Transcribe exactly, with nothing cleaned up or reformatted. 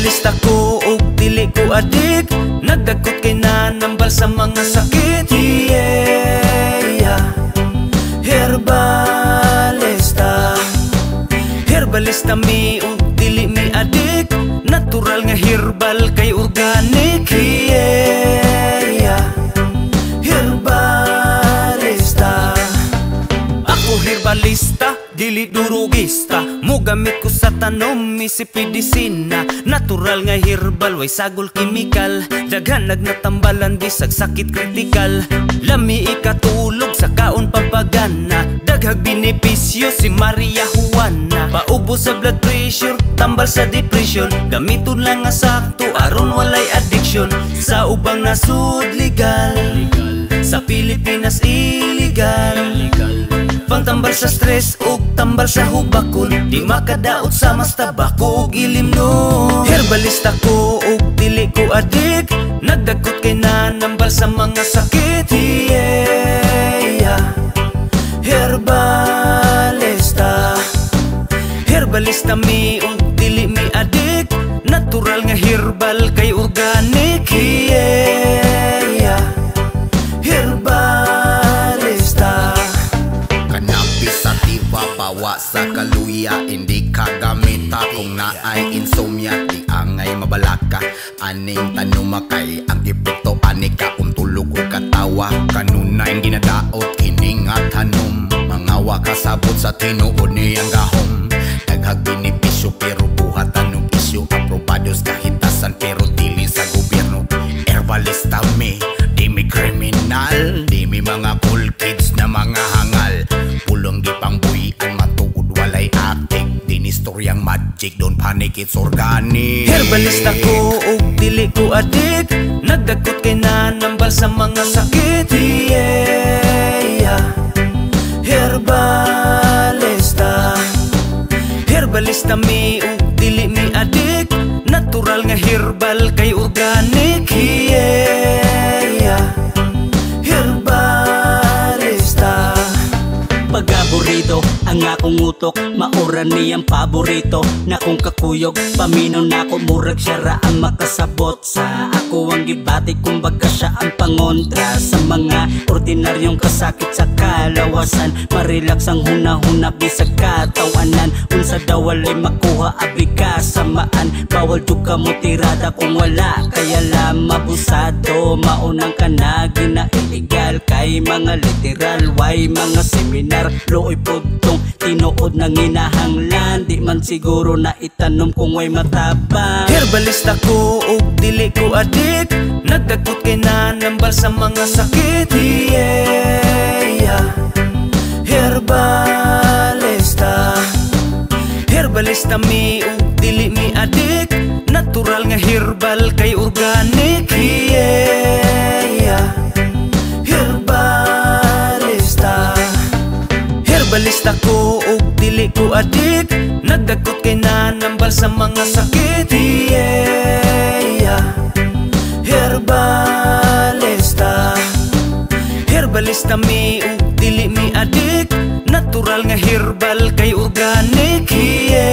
Herbalista ko ug dili ko adik, nagdagkot kay nanambal sa mga sakit. Yeah, Herbalista. Herbalista mi ug dili mi adik, natural nga herbal kay organic. Yeah, Herbalista. Ako herbalista, dili durugista, mugamit ko sa tanom isip medisina. Natural nga herbal, way sagol kimikal, daghan nagnatambalan bisag sakit kritikal. Lami ikatulog sa kaon pabagana, daghag benepisyo si Maria Juana. Paubo sa blood pressure, tambal sa depression, gamiton lang nga sakto aron walay addiction. Sa ubang nasud legal, sa Pilipinas illegal. Pangtambal sa stress ug tambal sa hubakon, di makadaot sa mas tabako ug ilimnon. Herbalista ko ug dili ko adik, nagdagkot kay nanambal sa mga sakit. Yeah, Herbalista. Herbalista mi ug dili mi adik, natural nga herbal kay organic. Yeah, Herbalista. Cannabis sativa, bawa sa kaluya, hindi kagamita kung naay insomnia. Di angay mabalaka, aning tanumakay ang epekto anika untulog o katawa. Kanunay ginadaot kining at hanom, mangawa kasabot sa tinuod niyang gahom. Daghag benepisyo pero buhat anong isyo, aprobados kahitasan pero dili sa gobyerno. Herbalista mi, di mi kriminal, di mi mga cool kids na mga hangal. Pulong di pang buhian, matuod walay aktik, din istoryang magic, don't panic, it's organic. Herbalista ko ug dili ko adik, nagdagkot kay nanambal sa mga sakit. Yeah, Herbalista. Herbalista mi ug dili mi adik, natural nga herbal kay organic. Yeah, Herbalista. Pag-aburito ang akong utok, maura niyang paborito na kung kakuyog, paminaw na ko murag siya ra ang makasabot sa ako ang gibati, kumbaga siya ang pangontra sa mga ordinaryong kasakit sa kalawasan. Marelax ang huna-huna bisag katawanan, unsa daw walay makuha abi kasamaan. Bawal jud ka mo tirada kung wala kaya lang mabusado, maunang ka na gina illegal kay mga literal, why mga seminar looy pugtong tinuod ng inahanglan, di man siguro na itanom kung way matabang. Herbalista ko ug dili ko adik, nagdagkot kay nanambal sa mga sakit. Yeah, Herbalista. Herbalista mi ug dili mi adik, natural nga herbal kay organic. Yeah, Herbalista. Herbalista ko ug dili ko adik, nagdagkot kay nanambal sa mga sakit. Yeah, Herbalista. Herbalista mi ug dili mi adik, natural nga herbal kay organic. Yeah.